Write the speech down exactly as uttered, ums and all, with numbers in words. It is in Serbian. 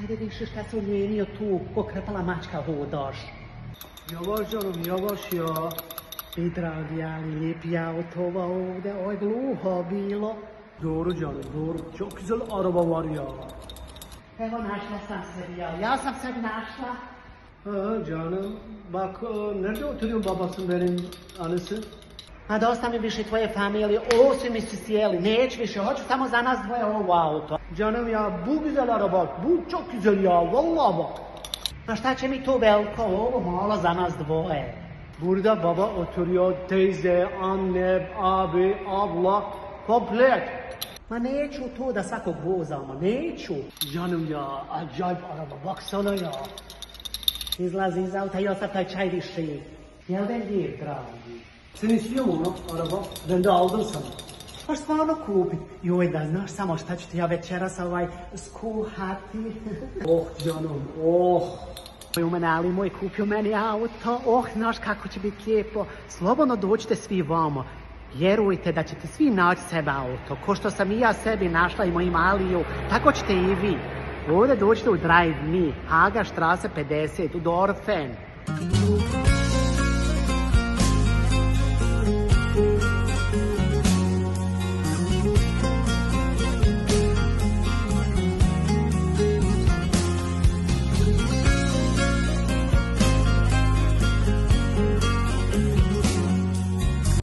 Ajde više šta se umijenio tu, ko krpala mačka hodaš. Yavaş canım, yavaş ya. I dragi, ali lijepi autova ovdje, oj gluho bilo. Doğru canım, doğru. Çok güzel araba var ya. Evo našla sam sebi ya, ja sam sebi našla. Ha canım, bak nerede oturuyor babasın benim anısı? Ma dosta mi više tvoje familije, osim mi si sjeli, neću više, hoću samo za nas dvoje ovo auto. Canım ya bu güzel araba, bu çok güzel ya, vallahi bak. Ma šta će mi tu veliko, ovo malo za nas dvoje. Burada baba oturuyor, teyze, anne, abi, abla, komplet. Ma neću tu da svakog vozamo, neću. Canım ya, acayip araba, baksana ya. Izlazi iz auta i ostav taj čaj viši. Jel ben lijep, dragi? Sen istiyor mu onu, araba? Ben de aldım sana. Možeš stvarno kupit. Joj, da znaš samo šta ću ti ja večeras ovaj skuhati. Oh canım, oh. U mene, ali moj kupio meni auto. Oh, znaš kako će biti lijepo. Slobodno dođite svi vamo. Vjerujte da ćete svi naći sebe auto. Ko što sam i ja sebi našla i mojim Aliju, tako ćete i vi. Ovdje dođite u Drive Me, Haga Strasse pedeset, u Dorfen.